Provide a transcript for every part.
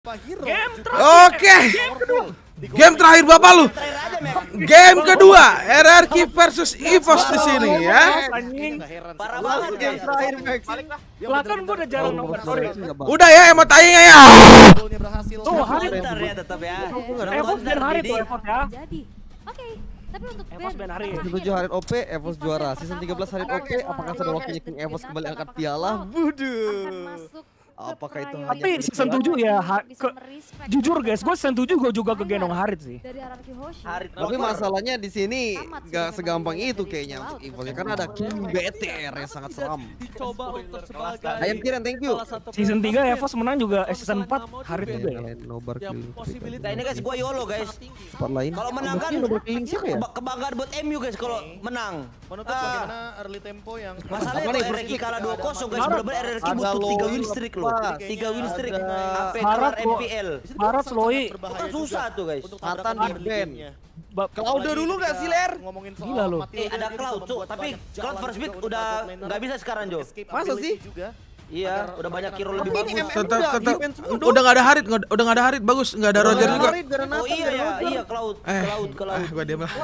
Oke. Game terakhir Bapak lu. Game kedua RRQ versus EVOS di sini ya. Parah banget game terakhir Max. Kan gua udah jarang nonton. Udah ya emot tayangnya ya. Tuh, hari ya tetap ya. EVOS dan hari tuh EVOS ya. Jadi, oke. Tapi untuk EVOS dan hari. 7 Harit OP, EVOS juara. Season 13 Harit OP, apakah sudah waktunya King EVOS kembali angkat piala? Buduh. Apakah itu hanya Tapi season 7 ya, jujur guys, gue season 7 gue juga kegendong Harit sih. Tapi masalahnya di sini nggak segampang itu kayaknya untuk EVOS karena ada King BTR yang sangat seram. Dicoba untuk sebagai Ayam Kiran, thank you. Season 3 EVOS menang juga, season 4 Harit juga ya. Nobar killing. Nah ini guys, gua YOLO guys. Spot lain. Kalau menang kan nobar killing siapa ya? kebanggaan buat MU guys kalau menang. Menutup bagaimana early tempo yang Masalahnya kalau RRQ kalah 2-0 guys, bener-bener RRQ butuh 3 win streak loh. 3 win streak sampai kelar MPL. Barat Sloi. Bukan susah tuh guys. Nathan di band. Cloud dulu nggak sih, Ler? Ngomongin soal Gila lu. Ada Cloud tuh, tapi Cloud first pick udah nggak bisa sekarang Jo. Masa sih? Iya, udah banyak hero lebih bagus. Tetap udah nggak ada Harit, udah nggak ada Harit, bagus, nggak ada Roger juga. Oh iya ya, iya Cloud. Gua diam lah.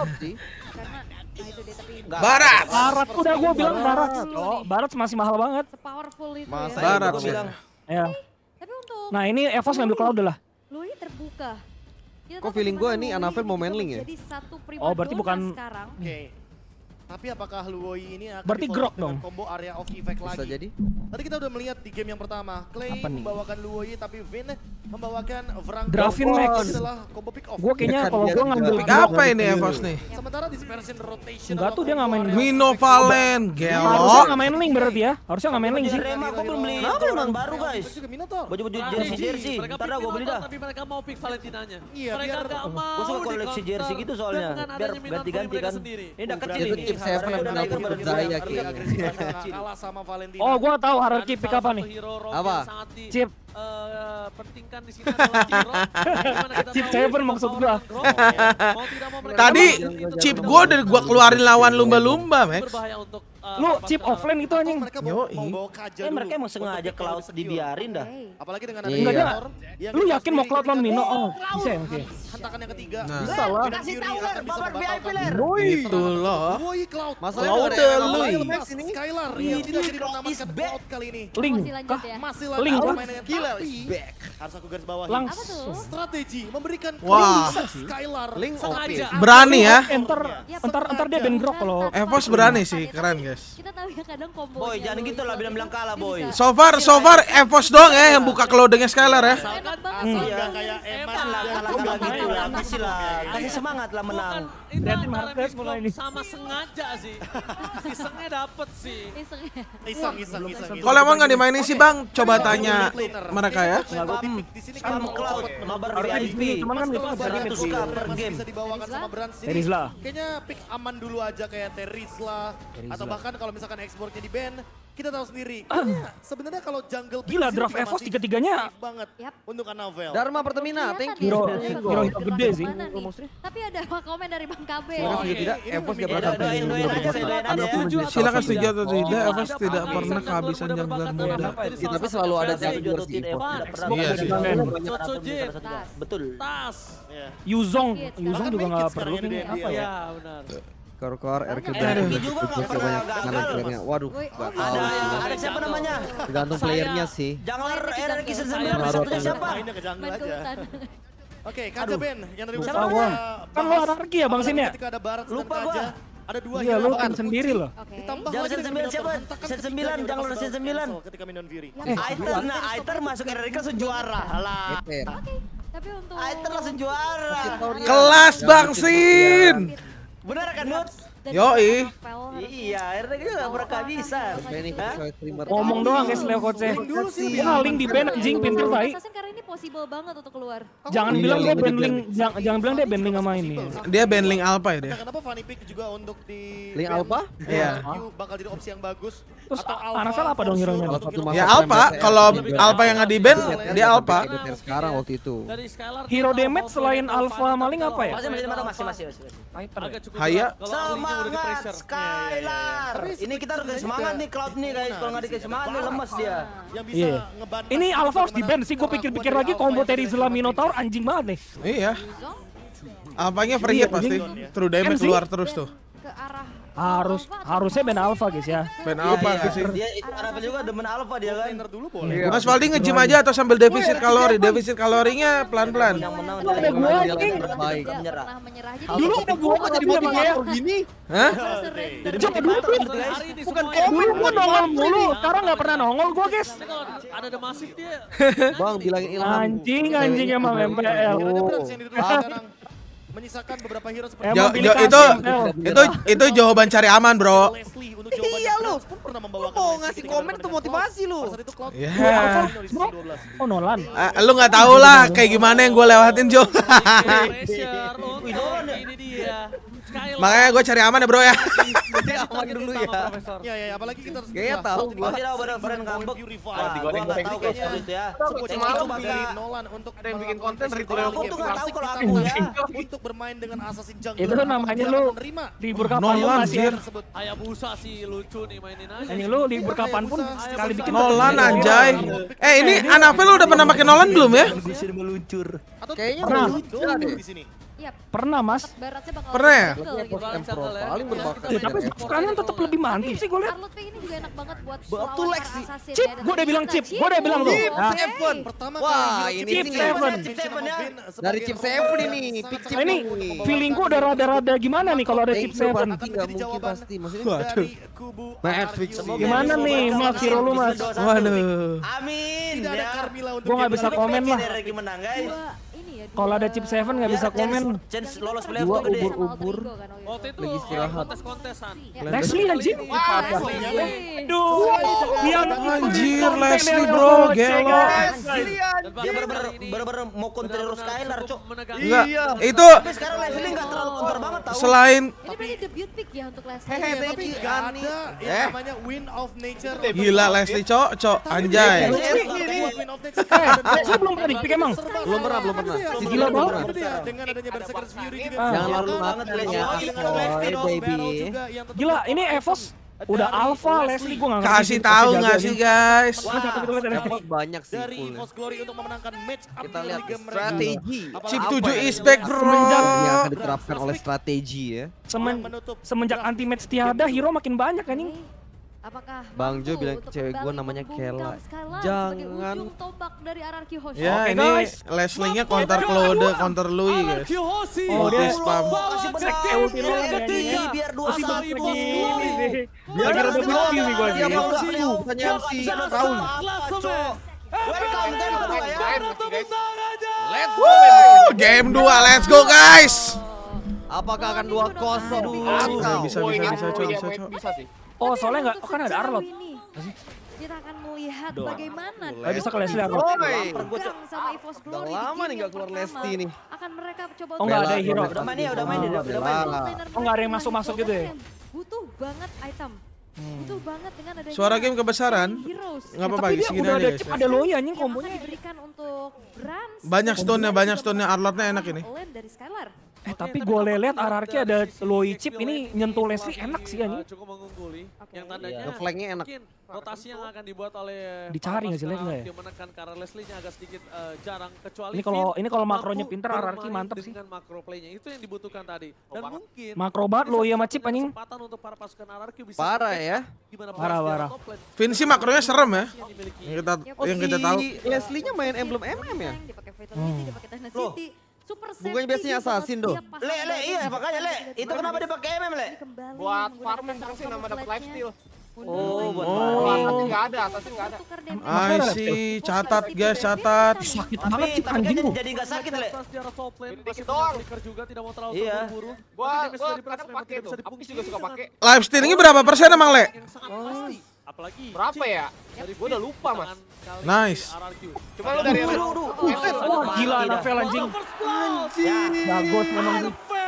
Nggak. Barat Udah gue bilang Barat. Oh, Barat masih mahal banget. sepowerful itu Masa ya. Barat Gua sih. bilang. Ya. Tapi untuk Nah ini EVOS ngambil Cloud lah. Lui terbuka. Kita Kok tahu feeling gua bagaimana ini Lui Anafel mau juga main link ya? menjadi satu Oh, berarti primadona bukan- sekarang. Oke. Tapi apakah Luoi ini akan Berarti di-follow Grok dengan dong. combo area of effect Bisa lagi? jadi. Tadi kita udah melihat di game yang pertama, Clay Apa nih? membawakan Luoi tapi Vin membawakan Vrang. Drafin Max. Adalah combo pick off. Gue kayaknya kalau gue ngambil Pick apa ini EVOS nih? Sementara dispersion rotation Enggak tuh, dia nggak main Mino Valen, harusnya Gelo. nggak main link berarti ya. Harusnya nggak main link sih. Rema, gua belum beli keluaran baru guys. juga Minotaur. Baju-baju jersey. Nah, Mereka Ntar dah gua beli dah. tapi mereka mau pick Valentinanya. Iya, Mereka biar- nggak mau. Gua suka koleksi di-counter. jersey gitu soalnya. Dengan Biar adanya Minotaur ganti-ganti mereka kan. sendiri. Ini udah kecil Itu ini. tip 7 Udah naik menang baru Zaya dua. kayaknya. Kalah sama Valentina. Oh gue tahu Dan hierarki pick salah apa satu nih? hero Rob Apa? yang sangat di- Chip. pentingkan di sini adalah hero. Gimana kita Chip tahu Seven bahwa maksud gua. Grok, mau tidak mau mereka Tadi itu chip gua udah gua keluarin lawan lumba-lumba, Max. berbahaya untuk Lu chip offline itu anjing. Mereka Yoi. mau bawa Kaja dulu. Mereka emang sengaja Cloud dibiarin dah. Apalagi dengan Iya. ada Enggak, Minotaur yang Lu kita yakin mau sendiri Cloud lawan ketika Mino? Oh bisa ya, oke. Hentakan yang ketiga. Nah. Bisa lah. Kasih tahu Ler, babar VIP Ler. Itu loh. Woi Cloud. Masalahnya Cloud ada yang Lui. ngomong Max ini. Skylar Ini yang tidak jadi Cloud menamatkan is back. Cloud kali ini. Link Masih lanjut kah? ya. Masih Link, lanjut Bang. permainannya, Killer tapi is back. harus aku garis bawahi. Langsung. Apa tuh? Strategi memberikan Wah. clue Skylar. Link OP. sengaja. Berani ya. Entar dia band Grok kalau EVOS berani sih, keren guys. Kita tahu ya kadang combo. Boy, jangan gitu lah bilang-bilang kalah boy. So far EVOS doang ya yang buka clothingnya Skylar ya. Enak banget Iya. Enggak kayak Eman Kan lah kalah-kalah gitu lah. Kasih lah. Kasih semangat lah menang. Itu Liatin antara market Miss mulai Glock nih. sama sengaja sih. Isengnya dapet sih. iseng. Kalau emang nggak dimainin sih Bang, coba tanya mereka ya. Di sini kan Sama Cloud, nobar Harusnya VIP. cuman kan itu 100k per masih game. bisa dibawakan sama Brand sini. Terizla. Kayaknya pick aman dulu aja kayak Terizla atau bahkan kalau misalkan exportnya di ban, kita tahu sendiri. Kayaknya sebenarnya kalau jungle pick Gila, di sini draft juga EVOS masih tiga-tiganya. safe banget Yap. untuk Anavel. Dharma Pertamina, thank you. Hero gede sih. Tapi ada komen dari Bang KB. Silakan setuju tidak? Ini EVOS gak memang pernah doain habis. aja, doain aja ya. Silakan setuju atau tidak, EVOS tidak pernah kehabisan jungler muda. Ya, tapi selalu ada Setuju jungler atau di tidak EVOS. Evan? Pernah Iya banyak sih. banyak Sojit. Betul. Tas. Yuzong Bahkan juga Make nggak It perlu sekarang ini yang apa dia- ya? Ya benar. Kor-kor, RQB. RRQ juga nggak pernah gagal. Waduh, gak tahu. Ada siapa namanya? Tergantung playernya sih. Jungler RRQ season Saya 9 Naruto. satunya siapa? Mainnya ke jungle Main ke aja. hutan. Oke, Kaja Ben yang dari Siapa beberapa gua? Kan lu bahas. hierarki ya, Bang Sin ya? Ketika ada Barat dan Lupa Kaja, gua. ada dua Iya, hero lu yang kan kunci. sendiri loh. Oke. Ditambah Jangan lagi set dengan 9 Minotaur. siapa? Hentakan Set ketiga 9, yang jangan udah set 9. cancel ketika Minion Fury. Aiter masuk RRQ langsung juara lah. EPR. Tapi untuk Aiter langsung juara. Kelas Bang Sin. Benar kan Nut? Yoi. Iya, RRQ juga nggak pernah kehabisan. Ini Hah? streamer. Ngomong doang guys Leo coachnya. Dia link di band anjing pinter tai. Assassin karena ini possible banget untuk keluar. Jangan Iya, bilang dia link band di link, jangan bilang dia band link sama ini. Dia ban link Alpha ya dia. Nah, kenapa Fanny Pick juga untuk di Link ban Alpha? Iya. RRQ bakal jadi opsi yang bagus Terus Arafel apa dong hero-nya? Ya Alpha, kalau Alpha yang nggak di-ban, dia Alpha. Sekarang waktu itu. Dari Skylar Hero damage selain Alpha maling apa ya? Masih. agak cukup Haya. berat kalau Alinya udah di Semangat pressure. Skylar. Ini kita harus kasih semangat nih Cloud nih guys. Kalau nggak dikasih semangat nih lemes dia. Yang bisa Iya. ngebantah Ini siapa Alpha harus bagaimana di-ban sih, gue pikir-pikir lagi combo Terizla Minotaur anjing banget nih. Iya. Alphanya free hit pasti. True damage keluar terus tuh. Ke arah Harusnya ban Alpha guys ya. Ban Alpha nggak sih? Dia itu Arafel juga demen Alpha dia kan. Trainer dulu boleh. Mas Valdi nge-gym aja atau sambil defisit kalori? Defisit kalorinya pelan-pelan. Yang menang Ada dia gua dia anjing. terbaik. Tidak Menyerah. pernah menyerah. Jadi Dulu ada gua kok jadi motivator gini. Hah? Jadi Coba dulu motivator tuh. gitu guys. Hari ini Bukan semuanya- dulu gua nongol mulu, sekarang nggak pernah nongol gua guys. Tapi kalau ada The Massive dia Bang bilangin Ilham. Anjing emang MPL. Kira-kira Brans yang ditutup sekarang menyisakan beberapa hero seperti Emang pilih kasih, itu jawaban cari aman, bro. Leslie untuk jawabannya. Iya, lu. Brans pun pernah Lu membawakan mau Leslie ngasih ketika komen berhadapan tuh dengan motivasi Cloud. lu. Pada saat itu Cloud Ya. dari season 12. Oh Nolan. Lu nggak tahu lah kayak gimana yang gue lewatin, Jo. pressure untuk ini dia. Skylar. Makanya gue cari aman ya, bro ya. Aman dulu ya. Profesor. Ya, apalagi kita harus Kayaknya tahu gua. Pasti tahu pada friend ngambek. Wah, gua nggak tahu guys kalau itu ya. Itu bakal dari Nolan untuk ada yang bikin konten dari Aku tuh nggak tahu kalau aku ya. untuk bermain dengan Assassin Jungle. Itu namanya lu menerima libur kapan lu Nolan, masih anjir. tersebut. Hayabusa sih lucu nih mainin aja. anjing lu libur kapan pun sekali bikin Nolan anjay. Ini Anapel udah pernah pakai Nolan belum ya? Bisa meluncur. Atau Kayaknya Pernah. udah deh. di sini. Iya, Pernah mas. baratnya bakal Pernah ya? jungle gitu. Pro paling berbakat. Ya, tapi sekarang tetap lebih mantap sih gue liat. Arlot P ini juga enak banget buat Betul, lawan Lexi. para assassin Chip, ya. Dan gua udah bilang kita chip, gua udah bilang tuh. Chip Nah. Seven. Pertama Wah, kali ini Chip sih Seven. dari Chip Seven ini, pick Chip Ini ini. feeling gue udah rada-rada gimana nih kalau ada chip Thank you, 7. Bang. akan Nggak menjadi mungkin jawaban pasti. Maksudnya dari kubu Match RRQ. fixing. Gimana nih, Mas, hero lu, Mas? Waduh. Amin. Tidak ada ya. Carmilla untuk Gua nggak game bisa kali ini. komen lah. Dari menang guys. Dua ini ya. Kalau ada chip 7 nggak bisa komen. Chance lolos playoff Dua tuh gede. ubur-ubur. Waktu itu Lagi istirahat. kontes-kontesan. Leslie anjing. Aduh, dia Anjir, Leslie, bro, gelo. Dia bener-bener mau counter terus Skylar, Cok. Enggak, itu Tapi sekarang Leslie nggak terlalu counter banget tahu. selain Ini berarti debut pick ya untuk Leslie. Hehe, Tapi Becky nggak Gani. ada yang namanya Win of Nature. gila Leslie, cok, anjay. Win of Nature. Leslie belum pernah di pick emang. Belum pernah. Si Gila belum banget. pernah. Dengan adanya Berserker's Fury juga. Jangan lalu banget makan Leslie. ya. Boy, baby. Gila, ini Evos udah alpha Leslie gue nggak ngerti. Kasih tahu nggak sih guys? Dapat banyak sih Dari fullnya. EVOS Glory untuk memenangkan match up Kita di lihat Liga mereka. strategi. Chip Apa 7 ya? is back, bro. Yang akan diterapkan oleh strategi ya. Semenjak anti match tiada, hero makin banyak anjing. Apakah Bang Jo mampu bilang untuk cewek gua kembali namanya membungkam Kela. Skylar Jangan. sebagai ujung tombak dari RRQ Hoshi. Ya, Oke, ini guys. Leslie-nya counter Claude, counter Louis, guys. Oh, dia spam. Masih Cek ulti lu bener. kayaknya. Biar dua Masih sama begini EVOS nih. Glory. Lagi rada begini nih gue Dia nih. mau sih, bukannya MC Raul. Welcome game kedua ya. Woo, game 2, let's go guys. Apakah akan 2-0? Bisa, Cok. Bisa sih. Oh, soalnya nggak, kan ada Arlot. Kita akan melihat bagaimana Gak bisa ke Leslie Arlot. pegang sama EVOS Glory Udah di lama game nih nggak keluar yang pertama. Leslie nih. Akan mereka coba Oh, nggak ada Bella, hero. Udah main ya, udah main dia, udah main. Oh, nggak ada yang masuk-masuk gitu ya? Butuh banget item. Butuh banget dengan adanya Suara game kebesaran. Heroes. Nggak apa-apa, Tapi dia segini udah aja ada guys. chip, ya. ada Loi anjing Yang kombonya. akan diberikan untuk Brans. Banyak stone-nya, Arlotnya enak ini. Lane dari Skylar. Tapi gue lihat RRQ ada Loi chip ini nyentuh Leslie enak sih anjing. Cukup mengungguli. Oke. Yang tandanya Flanknya enak. mungkin rotasi yang akan dibuat oleh Dicari nggak sih, Papa Lek, nggak ya? Dia menekan karena Leslie-nya agak sedikit jarang kecuali Ini kalau makronya mampu pinter RRQ bermain mantap sih. dengan makro play-nya itu yang dibutuhkan tadi. Dan mungkin Makro banget Loi sama chip anjing. kesempatan untuk para pasukan RRQ bisa Parah ya. gimana Parah, Brans di parah. top lane Vinci makronya serem ya. yang dimiliki. Yang kita tahu. Leslie-nya main emblem MM ya? Dipakai Vitality, dipakai Tenacity. Super Bukannya biasanya assassin, doh. Le, iya makanya Le. Itu kenapa dipakai MM Le? Buat farming sih nama dapat lifesteal. Oh, buat Assassin nggak ada, assassin nggak ada. I see, catat guys, catat. Sakit Tapi banget chip tapi anjing kan lu. jadi nggak sakit Le. Brans di arah top lane masih Dikit doang. flicker juga tidak mau terlalu Iya. terburu-buru. Gua Tapi damage dari Brans kadang memang pakai tidak tuh. bisa Apis dipungkiri juga suka dengan pakai. Live stealing-nya berapa persen emang, Le? yang sangat pasti. Apalagi Berapa Chip ya? dari Gua udah lupa, Mas. tangan kali Nice. di RRQ. Cuma lu dari Duh, red. duh, duh. Wah, gila Anapel anjing. Anjing. Bagot memang sih. Anapel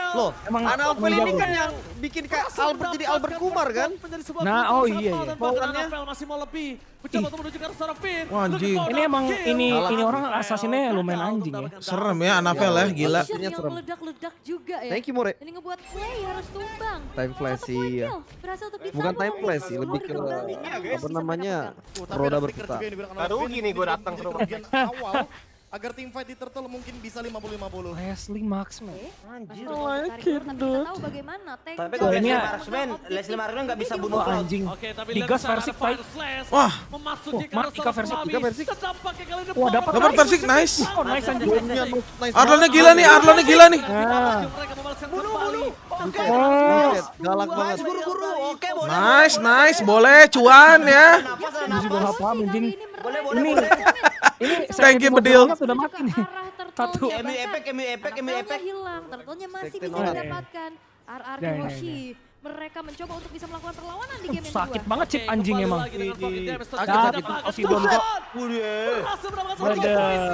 Loh, Emang Anavel ini jago. kan yang bikin kayak Albert jadi Albert Kumar kan? Nah, oh iya, iya. Anavel masih mau lebih. Mencoba untuk menuju ke arah seorang Finn. Wah, anjing. Ini emang ini orang assassinnya lumayan anjing ya. Serem ya Anavel ya, gila. Shot yang meledak-ledak juga ya. Thank you, More. Ini ngebuat play harus tumbang. Time flash Satu sih, poin ya. kill. Berhasil untuk Bukan disambung time oleh flash sih, Glory lebih ke kembali. apa namanya? Tapi Roda ada stiker berputar. juga yang diberikan Baru oleh Finn gini gua di datang ke rumah. bagian awal agar tim fight di Turtle mungkin bisa 50-50. Leslie Marksman. Anjir. Tapi kita tahu bagaimana tank. Tapi Oh, kalau ini Leslie ya. Marksman, Leslie Marksman nggak bisa bunuh Wah Cloud. anjing. Oke, tapi Digas versi fight. Wah. Memasuki ke Wah, arah Ika seorang versi- Flavi. Ika versi. Tampaknya kali ini Wah, dapat Dapat Persik, nice. Oh, nice anjing. Arlonnya gila nih, Arlonnya gila nih. Nah. mereka membalaskan kembali. Oh, Galak banget. Guru-guru, oke boleh. Nice, nice, boleh cuan ya. Napas ada ini juga napas. gak paham anjing. Boleh, Ini ini Thank you, mobil Bedil. banget udah mati nih. Satu. MU Epic, MU Epic, MU Turtle-nya Epic. hilang, turtle-nya masih Sekte bisa nolak. didapatkan. RR Ya, ya, Hiroshi. Mereka mencoba untuk bisa melakukan perlawanan di game yang Sakit kedua. banget chip anjing Kembali emang. lagi dengan Floppy Damage. Sakit, Terjadi sakit. apa? Oh, si Don kok. Berhasil mendapatkan satu Waduh.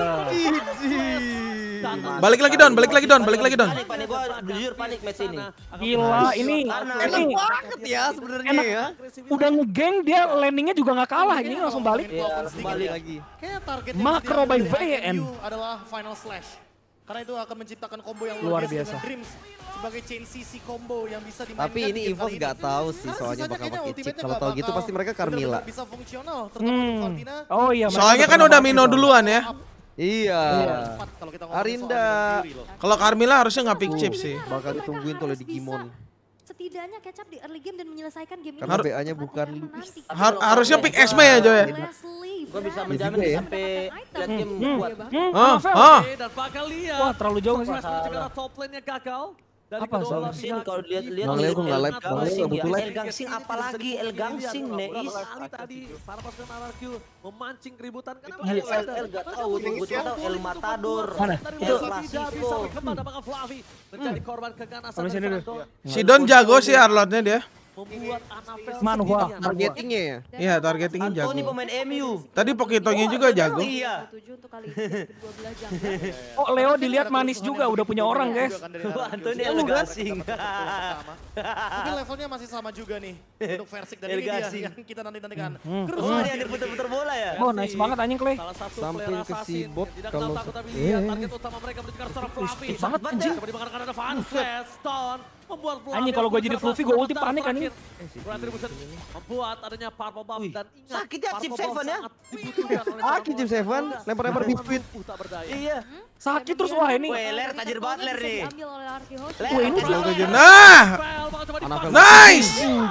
poin. Balik lagi Don, balik lagi Don, balik lagi Don. Panik gua jujur panik match ini. Gila, ini Banget ya sebenarnya enak. ya. Udah ngegeng dia landingnya juga nggak kalah ini langsung balik. Iya, balik Lagi. Kayak target Macro by VN. adalah final slash. Karena itu akan menciptakan combo yang Luar luar biasa biasa. dengan Dreams sebagai chain CC combo yang bisa dimainkan. Tapi ini di game EVOS kali nggak ini. tahu sih Karena soalnya sisanya bakal kayaknya pakai chip. ultimate-nya Kalau nggak tahu gitu bakal pasti mereka Carmilla. benar-benar bisa fungsional, terutama untuk Fortina. Oh iya. mereka Soalnya kan pernah udah pakai Mino tuh. duluan ya. Iya. Cepat kalau kita ngomongin Arinda. soal Demon Fury loh. Kalau Carmilla harusnya nggak pick chip sih. Bakal ditungguin tuh oleh Harus Digimon. bisa Setidaknya catch up di early game dan menyelesaikan game Karena ini. BA-nya bukan Harusnya pick Esme ya Joy. Leslie Gua bisa berhasil menjamin juga ya. sampai lihat game Hmm. buat. Ah, Anavel. ah. Oke, dan bakal lihat. Wah, terlalu jauh nggak sih? Proses menuju ke arah top lane-nya gagal. Dari Apa kedua salah? belah Sin pihak. kalau lihat-lihat Bang Leo kok nggak live? Bang Leo nggak butuh live. El Gangsing apalagi El Gangsing Neis. Kali tadi para pasukan RRQ memancing keributan. Kenapa El nggak sadar? El gak tahu, gue cuma tahu El Matador. Mana? Dari El Flavi tidak bisa Clasico. berkembang, apakah Flavi menjadi korban keganasan Sampai dari sini Fernando. Si Don jago sih Arlotnya dia. Membuat Anavel Manhwa. sendirian. Targetingnya ya. Iya, targetingnya Antoni jago. pemain MU. Tadi Pokitonya juga jago. Iya. untuk kali ini kedua belah jangka. Oh, Leo dilihat manis juga udah punya orang, guys. Antoni El Gangsing. Tapi levelnya masih sama juga nih untuk Versik dan El ini dia Gangsing. yang kita nanti-nantikan. Oh, dia diputer-puter bola ya. Oh, nice banget anjing Clay. Salah satu Samping player ke si assassin bot yang tidak kalau kenal takut tapi lihat target utama mereka menuju ke arah seorang Flavi. Skip banget anjing. Coba dimakan ada Van Flash, Stone, membuat Flavi. Anjing, kalau gua jadi Fluffy, gua ulti panik, anjing. Retribution membuat adanya purple buff dan ingat sakit ya, Chip purple buff 7 ya. sangat dibutuhkan oleh Sakit Chip 7, lempar-lempar biskuit. tak berdaya. Iya. Sakit terus wah ini. Weh, Ler tajir banget Ler nih. Diambil oleh Arki Hoshi. Ler, Wah, ini tajir juga banget. Nah, Fel, bakal coba Anavel. dipaksa. nice.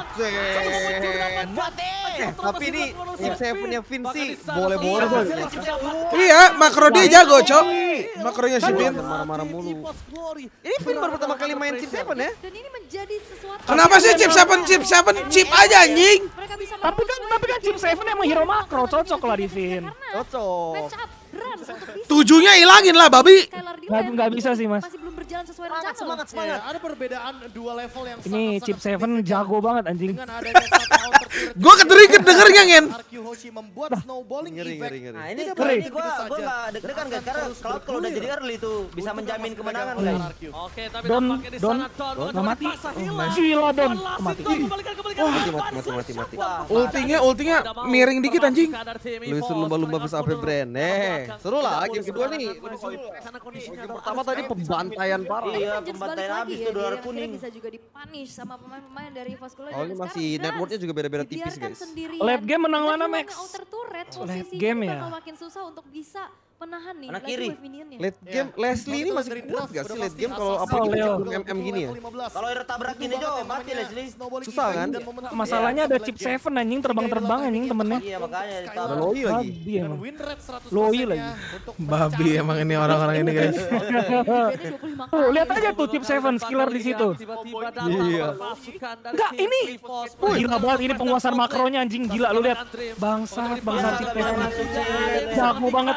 Mati. Tapi ini Chip 7-nya Vinci boleh-boleh. Iya, makro dia jago, Cok. Makronya si Vin. Marah-marah mulu. Ini Vin baru pertama kali main Chip 7 ya. Dan ini menjadi sesuatu. Kenapa sih chip 7 chip aja anjing? Mereka bisa Tapi kan Chip 7 emang hero makro, cocok lah di Vin. Cocok. match up Rans untuk bisa. Tujuhnya hilangin lah, babi. Skylar di Nggak- lane nggak bisa sih, Mas. Masih belum berjalan sesuai rencana. Semangat. Ada perbedaan dua level yang Ini sangat-sangat Chip 7 signifikan. jago banget anjing. Dengan adanya satu counter tier. Gua ketrigger dengernya, Ngen. RQ Hoshi membuat snowballing Ngeri, effect. ngeri, ngeri. Nah, ini Tidak kali berhenti ini gua saja. enggak deg-degan guys karena Cloud kalau udah jadi early tuh bisa menjamin kemenangan guys. Oke, tapi Don, nampaknya di Don, sana Don nggak bakal mati. dipaksa hilang. Gila Don, One last mati. hit, Don, kembalikan. Mati. Ultinya miring dikit anjing. Lu isu lumba-lumba bisa AP brand. Seru lah game kedua nih. Lebih seru. Game pertama tadi pembantaian parah. Iya, Avengers pembantaian balik habis lagi tuh ya, dolar dia kuning. akhirnya bisa juga dipunish sama pemain-pemain dari Vascular. Oh, ini masih networknya juga beda-beda tipis, guys. Late game menang mana, Max? Late game ya? bakal makin susah untuk bisa menahan nih. Mana lagi kiri? wave minionnya. Late game Leslie ini masih kuat gak sih late game kalau apalagi Leo. MM gini ya? Kalau air tabrak gini Jo, mati Leslie. Susah kan? Masalahnya ada Chip 7 anjing terbang-terbang anjing temennya. Iya makanya Ada ditabrak. Loi lagi. Babi emang. Win rate 100% Loi lagi. Babi emang ini orang-orang ini, guys. Beda 25 Tuh, lihat aja tuh Chip 7 skiller di situ. Tiba-tiba Iya. pasukan dari Enggak, tim ini Evos. gila banget ini penguasaan makronya anjing gila lu lihat. Bangsat Chip 7. Jago banget.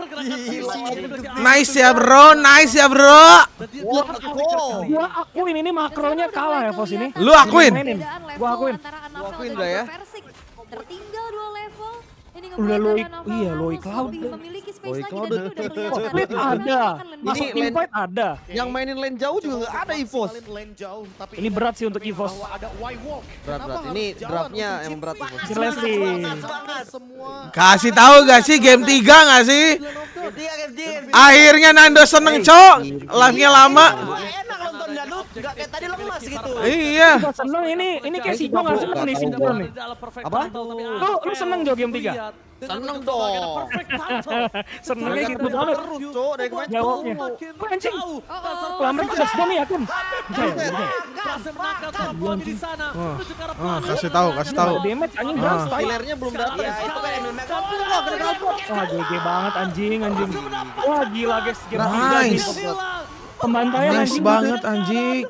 Nice ya, bro. Nice ya, bro. Gua akuin ini makronya kalah ya Vos ini. Lu akuin? Mainin. Perbedaan level Gua akuin. antara Gua Anavel akuin dengan dah ya. Versik. Tertinggal 2 level. Ini Udah Loi Cloud. Loi Cloud. Split ada. Masuk Ini team fight ada. Yang mainin lane jauh juga nggak ada EVOS. Ini berat sih untuk EVOS. Berat. Ini draftnya emang berat EVOS. Si Leslie. Kasih tahu gak sih game 3 gak sih? Akhirnya Nando seneng, Cok. Live-nya lama. Enak nonton Danut, nggak kayak tadi lemas gitu. Iya. Seneng ini kayak si Jo nggak seneng nih, si Jo nih. Apa? Lu seneng Jo game 3? Seneng dong. Senengnya gitu banget. Cok, dari kemarin Jawabnya. Wah anjing. Kalau mereka udah semua nih akun. Kasih tahu. Damage anjing berapa? Killernya belum datang. Ya itu kan Emil Mega. Wah GG banget anjing. Wah gila guys. Game Nice. Pembantaian Nice banget anjing.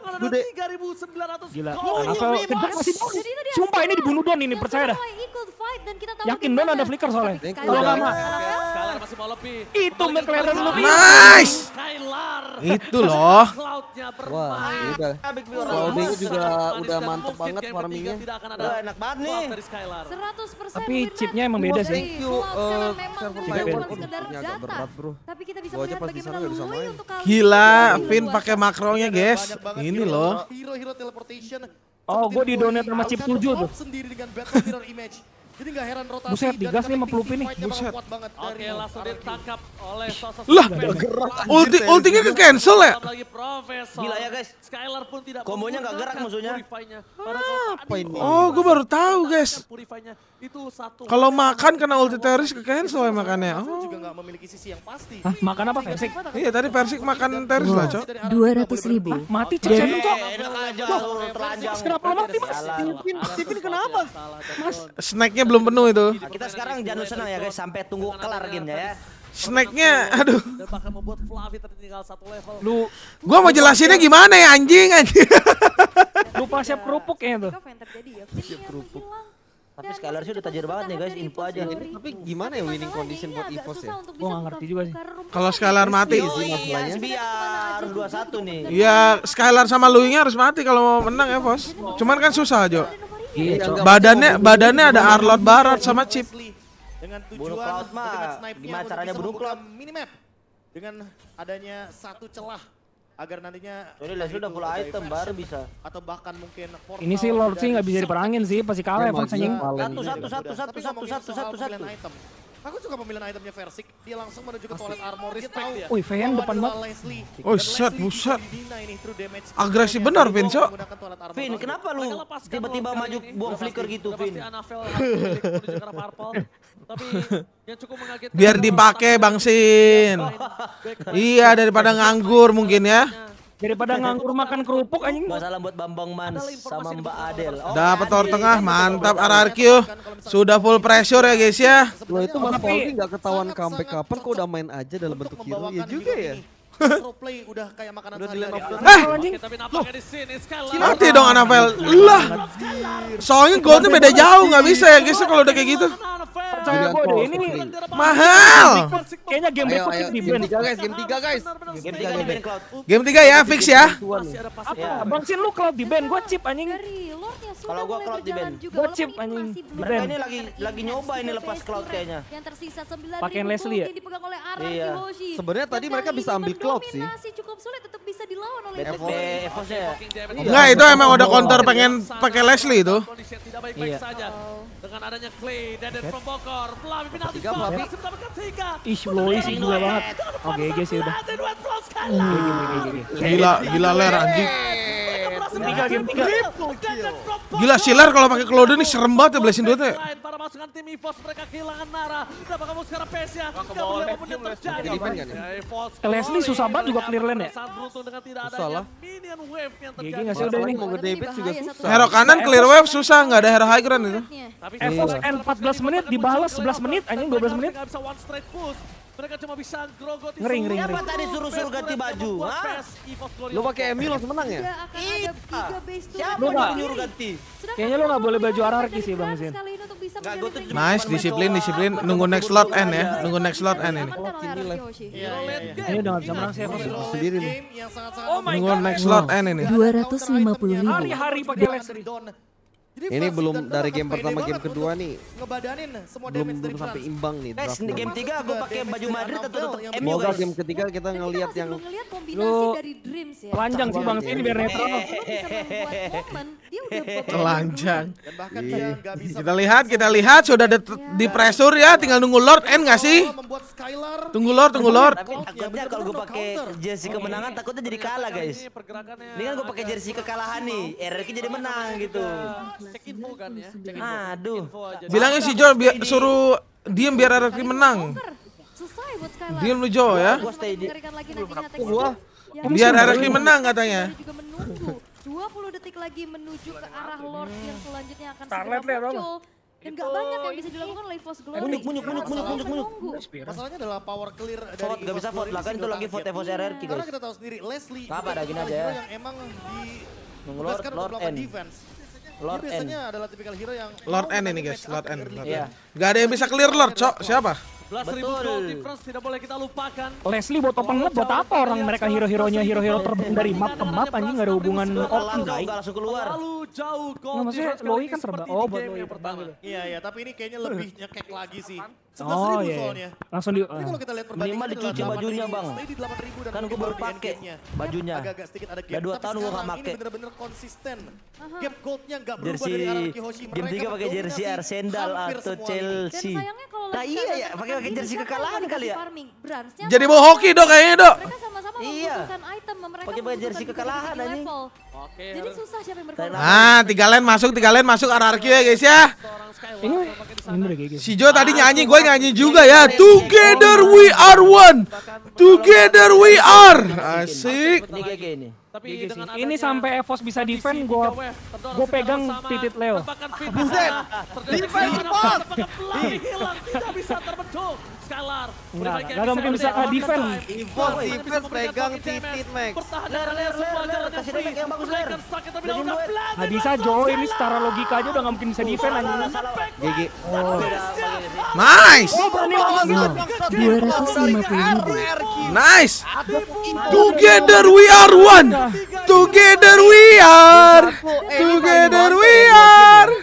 Gila. Rafael kedap masih Don. Sumpah ini dibunuh Don ini, percaya dah. Yakin Don ada flicker soalnya. Kalau nggak mah. Skylar masih mau lebih. Itu McLaren lebih. Nice. Skylar. Itu loh. Cloud-nya Wah, bermain. udah. Clouding juga udah mantep banget farmingnya. Tidak akan ada Wah, enak banget nih. cloud dari Skylar. 100% Tapi chipnya emang beda sih. Thank you, server Chipnya Taiwan. beda. Ini agak berat bro. Tapi kita bisa Gua aja melihat pas di sana bagaimana nggak bisa Lului main. untuk kali Gila, ini. Vin pakai makronya, guys. Ini loh. Hero teleportation. Oh, gue di donate sama chip 7 tuh. Sendiri dengan Battle Mirror Image. Jadi nggak heran rotasi. Buset, digas nih 50 pin nih. Buset. Oke, langsung ditangkap oleh sosok Lah, Superman. ultinya ke cancel ya? Belum lagi Profesor. Gila ya, guys. Skylar pun tidak Kombonya nggak gerak menggunakan musuhnya. Purify-nya. Apa ini? Oh, gue baru tahu, guys. Purify-nya itu satu. Kalau makan kena ulti teris ke cancel ya makannya. juga Oh. nggak memiliki sisi yang pasti. Hah, makan apa Persik? Iya, tadi Persik makan teris lah, Cok. 200.000. Mati cek saya kok. Enak aja lu telanjang. Kenapa lo mati mas? Sipin kenapa? Mas, Snacknya belum penuh itu. Nah, kita sekarang jangan senang ya guys sampai tunggu kelar gamenya ya. Snacknya, aduh. Dan bahkan membuat Flavi tertinggal satu level. lu Gua mau jelasinnya gimana ya, anjing. lupa siap kerupuk kayaknya tuh. Apa yang terjadi ya? Vin menghilang. Tapi Skylar sih udah tajir banget nih guys, info aja. Tapi gimana ya winning condition buat EVOS ya? Gua nggak ngerti juga sih. Kalau Skylar mati, Iya, biar 21 nih. ya Skylar sama Lui-nya harus mati kalau mau menang ya, Bos. Cuman kan susah, Jo. Iya, Cok. Badannya ada Arlot Barat sama Chip. Dengan Bunuh tujuan Cloud mah, dengan snipe-nya gimana untuk caranya bisa bunuh membuka Cloud? minimap dengan adanya satu celah agar nantinya Ini Leslie udah full item baru bisa. atau bahkan mungkin portal Ini sih Lord sih dari nggak bisa diperangin sih, pasti kalah ya Fox anjing. Tapi ngomongin soal pemilihan item. Aku suka pemilihan itemnya Versik. Dia langsung menuju ke toilet armor. Dia tahu Wih, Vayne bahwa depan adalah banget. Leslie. Oh, Dan set, Leslie buset. didina ini through damage. Agresif benar, Vin, Cok. Menggunakan toilet armor. Vin, kenapa lu tiba-tiba maju buang flicker gitu, Vin? Menuju ke arah purple. Tapi yang cukup mengagetkan Biar dipakai, Bang Sin. Iya, daripada nganggur mungkin ya. Daripada nganggur makan kerupuk anjing. Gak salah buat Bambang Mans sama Mbak Adel. Oh, Dapat tor tengah, mantap RRQ. Sudah full pressure ya, guys ya. Wah itu Mas Tapi- Pauli nggak ketahuan comeback kapan kok udah main aja dalam bentuk hero ya juga ya. Pro play udah kayak makanan Udah sehari-hari. dilema Anjing. tapi nampaknya di sini Skylar. Mati dong Anapel. Lah. Soalnya goldnya beda jauh, nggak bisa ya guys kalau udah kayak gitu. Percaya gue deh ini Mahal. kayaknya game Ayo berikutnya di game ban. 3 guys, game 3 guys. Game 3 nih, Cloud. Game 3 ya, fix ya. Masih ada pas Ya. Bang Sin lu Cloud di ban, gue chip anjing. Dari Lord yang sudah Kalau gua mulai Cloud di berjalan ban. juga, Gua walaupun chip, ini anjing. masih Di belum Mereka ban. ini lagi nyoba ini lepas Cloud kayaknya. Yang tersisa 9.000 Pakai Leslie ya? gold yang dipegang oleh Araki Iya. Hoshi. Sebenarnya tadi Dan mereka kali bisa ini ambil Cloud sih. mendominasi cukup sulit untuk bisa dilawan oleh EVOS ya. Enggak, itu emang udah counter pengen pakai Leslie itu. Kondisi yang tidak baik-baik Iya. saja. Dengan adanya Clay, Deden from Bogor, Flavi penalti Tiga, spot, Flavi. masih mendapatkan 3. Ih, Loi sih gila banget. Oh GG sih udah. Deden went from Skylar. Gila ler anjing. Game 3. Gila Silar kalau pakai Claude ini serem banget ya blessing duitnya. Para masukan tim EVOS mereka kehilangan Nara. Dapat kamu sekarang Pesia. Ke bawah Apapun yang terjadi. Jadi kan kan ya? EVOS Leslie susah banget juga clear lane ya. sangat beruntung dengan tidak Susah adanya lah. minion wave yang GG terjadi. nggak sih udah ini. Mau gede bit juga susah. Hero kanan clear wave susah, nggak ada hero high ground itu. Tapi EVOS N 14 menit dibalas 11 menit anjing 12 menit. Mereka nggak bisa one straight push. Mereka cuma bisa grogoti. Ngeri. Siapa tadi suruh ganti baju? Hah? Lu pakai MU langsung menang ya? Tidak akan ada 3 base turret. Siapa Lu nggak? yang nyuruh ganti? Sedangkan Kayaknya lu nggak boleh baju dari RRQ sih, Bang Brans Zin. kali ini untuk bisa Nggak, menjadi gua tuh ring cuma Nice, disiplin. Nunggu next slot N ya. Nunggu next slot N ini. diamankan oleh Araki Hoshi. Ini udah nggak bisa menang sih EVOS. Sendiri nih. Oh my Nunggu god. next slot N ini. 250.000. Hari-hari pakai Leslie. Jadi Ini Flash belum dan dari akan game pede pertama, game banget kedua untuk nih. ngebadanin semua Belum damage dari sampai Franz. imbang nih Guys, draftnya. di game 3 gue pakai baju Madrid atau tetap MU Semoga guys. game ketiga kita Dan ngelihat masih yang belum ngeliat kombinasi Lu dari Dreams ya. Telanjang sih bang, ini biar netral. Kalau bisa membuat momen, dia udah babak Telanjang. Dan bahkan dia nggak bisa Kita lihat sudah di pressure ya, tinggal nunggu Lord N nggak sih? membuat Skylar. Tunggu Lord. Tapi takutnya kalau gue pakai jersey kemenangan takutnya jadi kalah guys. Ini pergerakannya. Ini kan gue pakai jersey kekalahan nih, RRQ jadi menang gitu. Cek info kan ya. Cek info. Aduh. Info aja. Bilangnya si Jo suruh diem biar RRQ menang. susah ya buat Skylar. Diem lu Jo ya. Gua stay di- Mengerikan lagi nantinya attack Gua. Ya, Biar bisa. RRQ menang katanya. Dia juga menunggu 20 detik lagi menuju ke arah Lord yang selanjutnya akan segera Starlet lihat, Bang. muncul. Dan gak banyak yang bisa dilakukan oleh Force Glory. Munyuk. Menunggu. Masalahnya adalah power clear dari Vote, gak bisa Evo's vote Glory lah kan di itu lagi single vote target. Evos RRQ Karena guys. kita tahu sendiri Leslie Apa, bukan ada gini tipikal aja hero ya. yang emang Nunggu ditugaskan untuk Lord melakukan N. defense. Lord Dia biasanya adalah tipikal hero yang Lord mau N ini melakukan guys, match Lord up N. early. Lord Iya. N. Gak ada yang bisa clear Lord, Cok. Siapa? 11.000 Betul. gold difference tidak boleh kita lupakan. Leslie buat open map buat apa orang mereka hero-heronya hero-hero terbang dari map ke map anjing gak ada hubungan open Enggak guys. langsung keluar. Terlalu jauh gold Nggak, maksudnya difference Loi kali kan ini terbang. seperti Oh, di buat game Loi yang terbang pertama. gitu. Iya, tapi ini kayaknya lebih nyekek lagi sih. 11.000 Oh iya, soalnya. langsung di. Tapi kalau kita lihat perbandingan Minimal dicuci bajunya, Bang. Stay di 8.000 dan Kan gue mungkin baru baru di pakai endgame-nya. bajunya. Agak-agak sedikit ada Udah gap. 2 Tapi tahun gue gak sekarang make. ini bener-bener konsisten. Gap goldnya nggak berubah Jersey dari arah Kihoshi. game 3 pakai jersey Arsenal hampir atau semua lini. Dan Chelsea. sayangnya kalau Nah lagi iya keadaan ya, seperti pakai ini, jersey kan kekalahan kalau kali ya. dikasih farming, Brands-nya Jadi tahu bawa hoki dong kayaknya dok. mereka sama-sama Iya. membutuhkan item, mereka Pakai membutuhkan jersey kekalahan, tinggi anjing. level. Oke, Jadi harus susah siapa yang Karena- berkorban. Ah, tiga line masuk RRQ ya guys ya. seorang Skyward Ini tampaknya di sana. ini udah kayak gitu. Si Jo tadi nyanyi, gue nyanyi juga ya. Together we are one. Together we are. Asik. Ini kayak gini. Tapi Gigi sih. dengan Ini adanya sampai Evos bisa defend, kondisi gua 3 wave, terdorong gua secara pegang bersama, titit Leo. merupakan fit di Buset. sana. Terjadi Defense, perlawanan, bos. apakah pelangi hilang tidak bisa terbentuk. Skylar. Nggak mungkin bisa defend. Evos defense pegang titit Max. Ler, kasih damage yang bagus, Ler. Lagi duet. Nggak bisa Jo, ini secara logika aja udah nggak mungkin bisa defend anjing. GG. Nice. Nice. Together we are one. Together we are. Together we are.